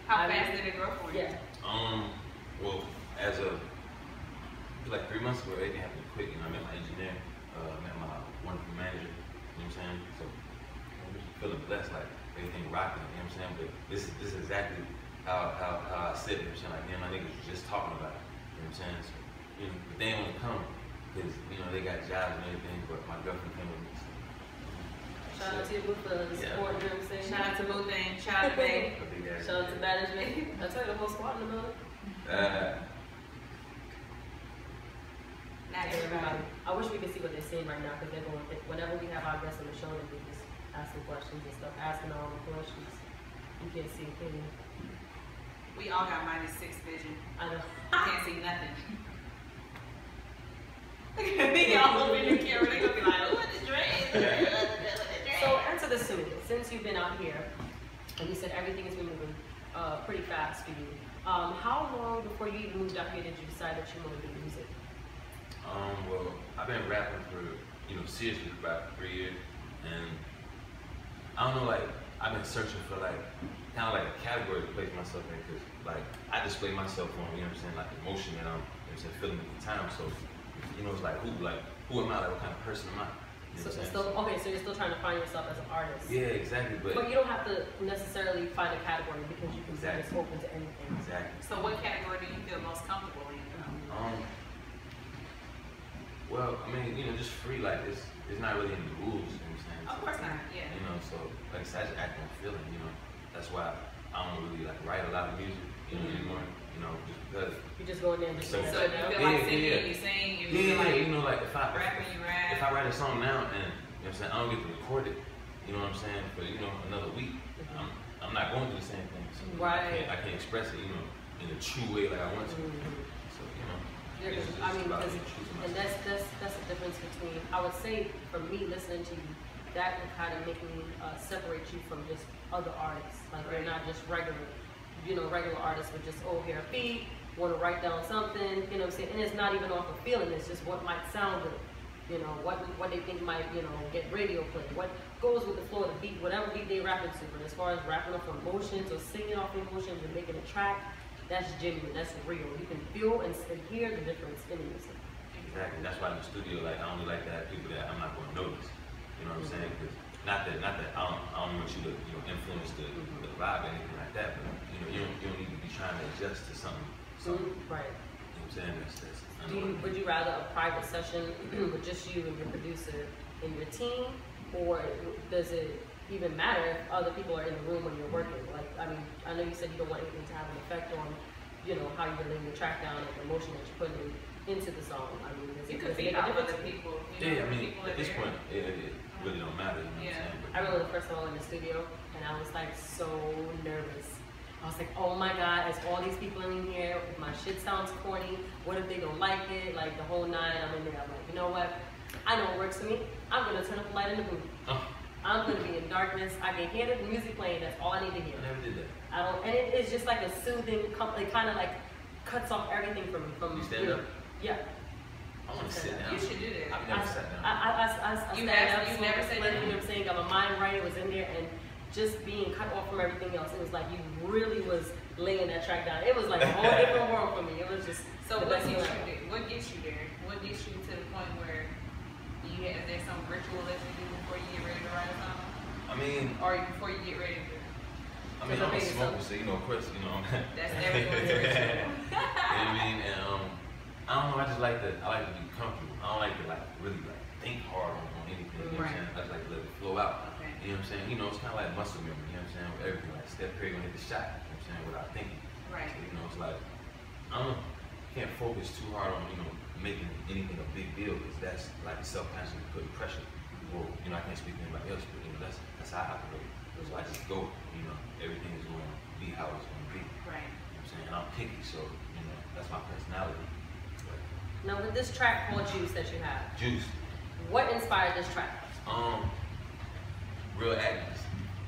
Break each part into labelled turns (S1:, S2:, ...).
S1: How fast did it grow for you?
S2: Yeah. Well, as of like 3 months ago, everything happened quick. You know, I met my engineer, met my wonderful manager. You know what I'm saying? So I'm just feeling blessed, like everything rocking. You know what I'm saying? But this is exactly how I said it. You know what I'm saying? Like, me and my niggas was just talking about it. You know what I'm saying? So, you know, but they ain't wanna come because you know they got jobs and everything. But my girlfriend came with me. So.
S3: Shout out to your boo for the support, you know what I'm saying?
S1: Shout out to Boo Thing, shout out to Baby.
S3: Shout out to management. I tell you, the whole squad in the building.
S1: Not everybody.
S3: I wish we could see what they're saying right now because they're going. Whenever we have our guests on the show, they just asking questions and stuff, asking all the questions. You can't see it, can you?
S1: We all got -6 vision.
S3: I know.
S1: Can't see nothing. They all over in the camera. They gonna be like, "Oh, what is dread?"
S3: So answer this to me. Since you've been out here, and you said everything has been moving pretty fast for you. How long before you even moved out here did you decide that you wanted to do music?
S2: Well, I've been rapping for, you know, seriously for about 3 years, and I don't know, like, I've been searching for, like, kind of like a category to place myself in, because, like, I display myself on, you know what I'm saying, like, emotion that I'm, you know what I'm saying, feeling at the time, so, you know, it's like, who am I, like, what kind of person am I? You know
S3: So you're still trying to find yourself as an artist.
S2: Yeah, exactly, but
S3: you don't have to necessarily find a category because you can be just open to anything.
S2: Exactly.
S1: So what category do you feel most comfortable in?
S2: Well, I mean, you know, just free, like, it's not really in the rules, you know what I'm saying?
S1: Of course not, yeah.
S2: You know, so, like I said, I just act on feeling, you know. That's why I don't really, like, write a lot of music, you know, anymore, you know, just because.
S3: You just go in there and just
S1: So if you feel like singing, you sing, you feel like
S2: you know, like, if I
S1: rapping, you rap.
S2: If I write a song now and, you know what I'm saying, I don't get to record it, you know what I'm saying, for, you know, another week, I'm not going to do the same thing. So
S3: right.
S2: I can't express it, you know, in a true way like I want to. So, you know.
S3: Yeah, I mean, and that's the difference between, I would say, for me listening to you, that would kind of make me separate you from just other artists. Like, you're not just regular artists with just, oh, here a beat, want to write down something, you know what I'm saying? And it's not even off of feeling, it's just what might sound good. You know, what they think might, you know, get radio play, what goes with the flow of the beat, whatever beat they rapping to. But as far as rapping off emotions or singing off emotions and making a track, that's genuine, that's real. You can feel and hear the difference in the music.
S2: Exactly. That's why in the studio, like, I only like to have people that I'm not going to notice. You know what I'm saying? Because not that I don't want you to, you know, influence the vibe or anything like that. But you know, you don't need to be trying to adjust to something.
S3: Right.
S2: You know what I'm saying?
S3: Would you rather a private session with just you and your producer and your team, or does it even matter if other people are in the room when you're working? Like, I mean, I know you said you don't want anything to have an effect on, you know, how you're laying the track down and the emotion that you're putting into the song. I mean,
S1: you could feed off other people.
S2: Yeah, I mean, at this point, it really don't matter. You know what I'm saying?
S3: I remember the first time I went in the studio, and I was like so nervous. I was like, oh my God, as all these people in here, if my shit sounds corny, what if they don't like it? Like the whole nine, I'm in there, I'm like, you know what? I know it works for me. I'm gonna turn up the light in the booth. I'm gonna be in darkness. I can hear the music playing, that's all I need to hear.
S2: I never did that.
S3: And it's just like a soothing, it kind of like cuts off everything from
S2: you stand up?
S3: Yeah.
S2: I want to sit down.
S1: You should do that.
S2: I've never sat down.
S3: I
S1: you never said that?
S3: You know what I'm saying? Got my mind right, it was in there, and just being cut off from everything else. It was like you really was laying that track down. It was like a whole different world for me. It was just.
S1: So what gets you there? What gets you there? What gets you to the point where is there some ritual that you do before you get ready to write a song?
S2: I mean,
S1: or before you get ready to.
S2: I mean, I'm a smoker, so you know, of course, you know.
S1: That's everyone's ritual.
S2: You know what I mean? And I don't know. I like to be comfortable. I don't like to really think hard on anything. You know what I'm saying? I just like to let it flow out.
S1: Okay.
S2: You know what I'm saying? You know, it's kind of like muscle memory. You know what I'm saying? With everything, like Steph Curry gonna hit the shot. You know what I'm saying? Without thinking.
S1: Right.
S2: So, you know, it's like I don't can't focus too hard on making anything a big deal because that's like self-consciously putting pressure. Well, you know, I can't speak to anybody else, but you know, that's how I operate. So I just go. You know, everything is going to be how it's going to be.
S1: Right.
S2: You know what I'm saying? And I'm picky, so you know, that's my personality.
S3: Now, with this track called Juice that you have,
S2: Juice.
S3: What inspired this track?
S2: Real Agnes.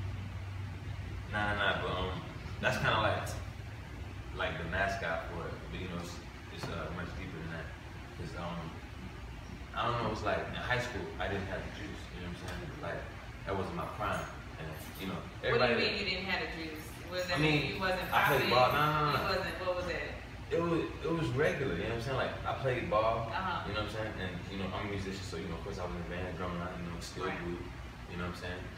S2: Nah, but that's kind of like the mascot for it. But you know, it's much deeper than that. Cause I don't know. It's like in high school, I didn't have the juice. You know what I'm saying? Like that wasn't my prime. And you know, everybody.
S1: What do you mean you didn't have the juice? Was that
S2: I mean,
S1: you wasn't
S2: I
S1: popping?
S2: played ball. No.
S1: You wasn't. What was that?
S2: It was regular, you know what I'm saying? Like, I played ball,
S1: Uh-huh.
S2: you know what I'm saying? And, you know, I'm a musician, so, you know, of course I was in a band, drumming out, you know, still
S1: Right.
S2: group, you know what I'm saying?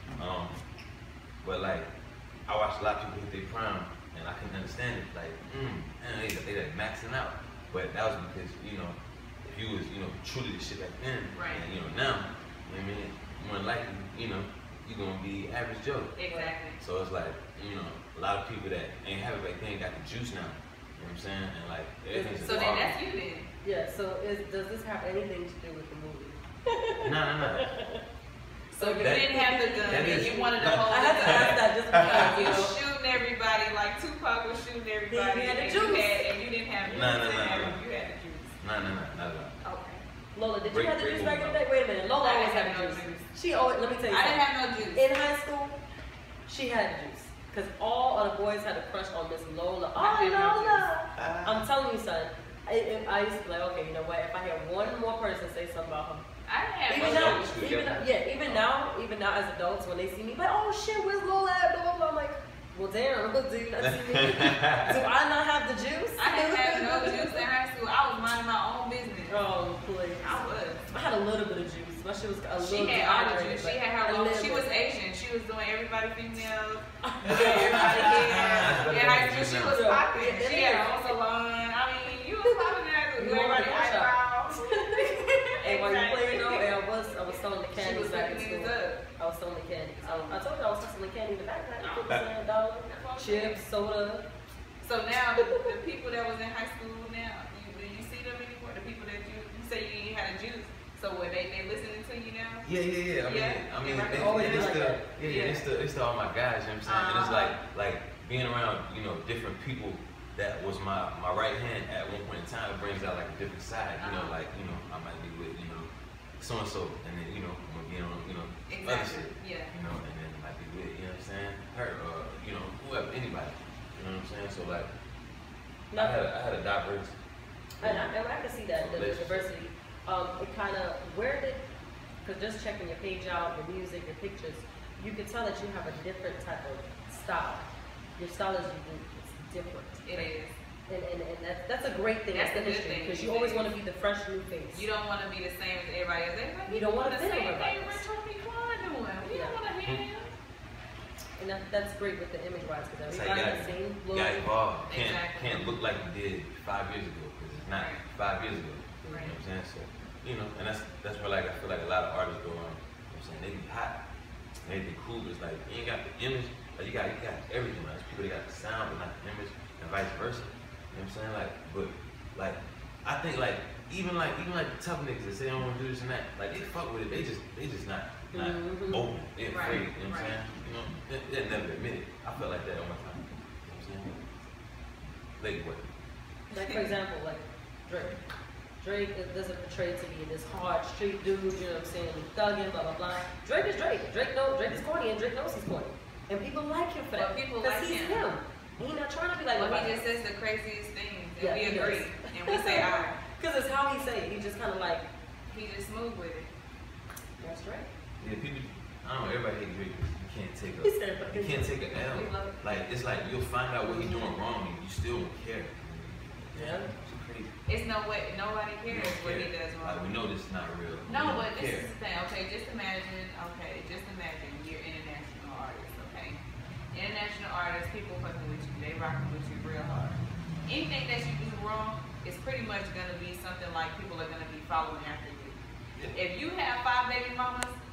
S2: But, like, I watched a lot of people hit their prime, and I couldn't understand it. Like, man, they like maxing out. But that was because, you know, if you was, you know, truly the shit back then,
S1: Right.
S2: and, you know, now, you know what I mean? More than likely, you know, you're gonna be average Joe.
S1: Exactly.
S2: So it's like, you know, a lot of people that ain't have it back then got the juice now. You know what I'm saying? And like, everything's
S1: So then that's you then.
S3: Yeah, so does this have anything to do with the movie?
S2: No.
S1: So you
S2: That-
S1: didn't have the gun,
S2: that
S1: and
S2: is-
S1: you wanted to
S2: that-
S1: hold
S3: I
S1: the
S3: had to
S1: gun.
S3: ask that just because,
S1: You
S3: you know.
S1: was shooting everybody like Tupac was shooting everybody,
S3: He had the
S1: and
S3: juice.
S1: you didn't have
S2: No.
S1: You had the juice.
S2: No, not at all.
S1: Okay.
S3: Lola, did you
S2: Break-
S3: have the
S2: break
S3: juice back in the
S2: movie.
S3: day? Wait a minute. Lola
S1: I
S3: always
S1: didn't
S3: had
S1: have
S3: the
S1: no
S3: juice.
S1: juice.
S3: She always, let me tell you
S1: I didn't
S3: something.
S1: have no juice.
S3: In high school, she had the juice. Because all of the boys had a crush on Miss Lola.
S1: I
S3: Oh,
S1: did have
S3: Lola!
S2: Ah.
S3: I'm telling you, son. I used to be like, okay, you know what? If I hear one more person say something about her,
S1: I didn't have
S3: even
S1: no
S3: now,
S1: juice.
S3: even now as adults, when they see me, like, oh shit, where's Lola at? Blah, blah, blah. I'm like, well, damn, do you not see me? Do I not have the juice?
S1: I didn't have no juice in high school. I was minding my own business.
S3: Oh, please.
S1: I was.
S3: I had a little bit of juice. My shit was a little
S1: She had all the
S3: dehydrated,
S1: juice. She
S3: but
S1: had her
S3: a
S1: own.
S3: little
S1: She
S3: bit.
S1: was Asian. She was doing everybody females. Everybody hair. In high school, she was popping. She had her own salon. I mean, you was popping there.
S3: You
S1: Everybody
S3: already
S1: eyebrows.
S3: And while you played though, and I was selling the
S1: She
S3: candy
S1: was
S3: back in
S1: looking
S3: school.
S1: niggas up.
S3: I was selling the candy. I told you I was selling the candy in the backpack. $50 chips, soda.
S1: So now the people that was in high school now, do you see them anymore? The people that you say you ain't had a juice. So what they listening to you now?
S2: Yeah. I mean,
S1: Yeah.
S2: it's still,
S1: Yeah.
S2: it's still all my guys. You know what I'm saying? And it's like being around, you know, different people. That was my right hand at one point in time. It brings out like a different side. You know, like, you know, I might be with, you know, so and so, and then, you know, I'm gonna be on, you know, other
S1: Exactly.
S2: shit.
S1: Yeah.
S2: You know, and then I might be with, you know what I'm saying? Her, you know, whoever, anybody. You know what I'm saying? So like, I had a diverse.
S3: And I can see that, the diversity. It kind of, because just checking your page out, your music, your pictures, you can tell that you have a different type of style. Your style is unique, it's different.
S1: It is.
S3: And that's a great thing,
S1: That's
S3: that's the
S1: a good
S3: history,
S1: thing.
S3: because you always want to be the fresh new face.
S1: You don't want to be the same as everybody else. Everybody
S3: You don't want to
S1: the
S3: fit
S1: same
S3: everybody
S1: thing
S3: else.
S1: Rich Homie Quan doing. We don't want to hear him.
S3: And that's great with the image wise, because
S2: It's like,
S3: everybody has the same
S2: you
S3: look.
S2: gotta evolve.
S1: Exactly.
S2: Can't look like you did 5 years ago, because it's not
S1: Right.
S2: 5 years ago.
S1: Right.
S2: You know what I'm saying? So, you know, and that's where like I feel like a lot of artists go on. You know what I'm saying? They be hot, they be cool. It's like you ain't got the image, like you got everything. Like there's people that got the sound, but not the image, and vice versa. You know what I'm saying? Like, but like I think like even like the tough niggas that say they don't want to do this and that, like they fuck with it. They just not open. They're afraid. You know what I'm saying? You know, they never admit it. I felt like that all my time. You know what I'm saying? Like what?
S3: Like for example, like Drake. Drake doesn't portray to be this hard street dude, you know what I'm saying, thugging, blah blah blah. Drake is Drake. Drake is corny, and Drake knows he's corny. And people like him for that.
S1: Well, people
S3: because
S1: like
S3: he's
S1: him.
S3: He's not trying to be like
S1: Well,
S3: nobody
S1: he just
S3: else.
S1: says the craziest things, and
S3: Yeah,
S1: we
S3: he
S1: agree,
S3: does.
S1: and we say, all right.
S3: Because it's how he say it. He just kind of like,
S1: He just smooth with it.
S3: that's right.
S2: Yeah, people. I don't know. Everybody hate Drake. You can't take
S3: He said,
S2: you can't take an L.
S3: We love it.
S2: Like it's like you'll find out what he's doing wrong, and you still don't care.
S3: Yeah.
S2: It's crazy.
S1: It's no way, nobody
S2: We
S1: cares
S2: don't
S1: what he
S2: care.
S1: does
S2: Like we
S1: wrong.
S2: know this is not real. We
S1: No,
S2: don't
S1: but this
S2: care.
S1: is the thing. Okay, just imagine you're international artists. Okay, international artists, people fucking with you, they rocking with you real hard. Anything that you do wrong is pretty much gonna be something like people are gonna be following after you.
S2: Yeah.
S1: If you have 5 baby mamas